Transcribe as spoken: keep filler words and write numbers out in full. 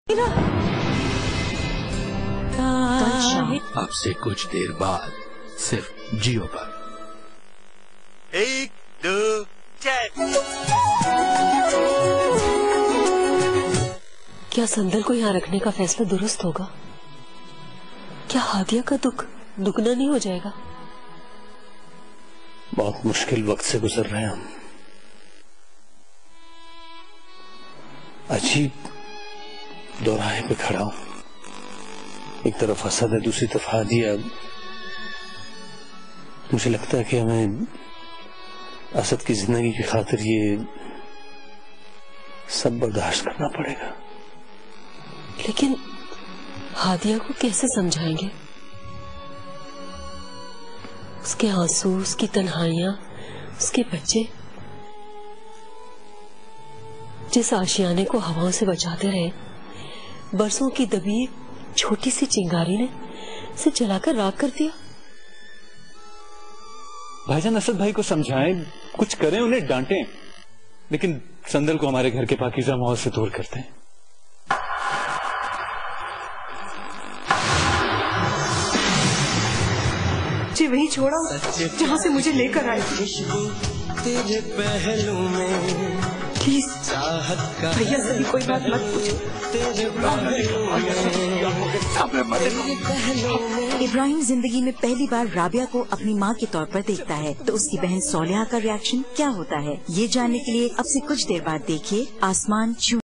कल शाम अब से कुछ देर बाद सिर्फ जियो पर। एक दो चार। क्या संदल को यहाँ रखने का फैसला दुरुस्त होगा? क्या हादिया का दुख दुगना नहीं हो जाएगा? बहुत मुश्किल वक्त से गुजर रहे हैं हम। अजीब दोराहे पे खड़ा हूं। एक तरफ असद है, दूसरी तरफ हादिया। मुझे लगता है कि हमें असद की जिंदगी की खातिर ये सब बर्दाश्त करना पड़ेगा। लेकिन हादिया को कैसे समझाएंगे? उसके आंसू, उसकी तन्हाइयां, उसके बच्चे, जिस आशियाने को हवाओं से बचाते रहे, बरसों की दबी एक छोटी सी चिंगारी ने इसे जलाकर राख कर दिया। भाईजान, असद भाई को समझाएं, कुछ करें, उन्हें डांटें, लेकिन संदल को हमारे घर के पाकीज़ा माहौल से दूर करते हैं। मुझे वही छोड़ा जहाँ से मुझे लेकर आए। तेरे पहलू में प्लीज भैया से भी कोई बात मत पूछो। इब्राहिम जिंदगी में पहली बार राबिया को अपनी माँ के तौर पर देखता है, तो उसकी बहन सोलिहा का रिएक्शन क्या होता है, ये जानने के लिए अब से कुछ देर बाद देखिए आसमान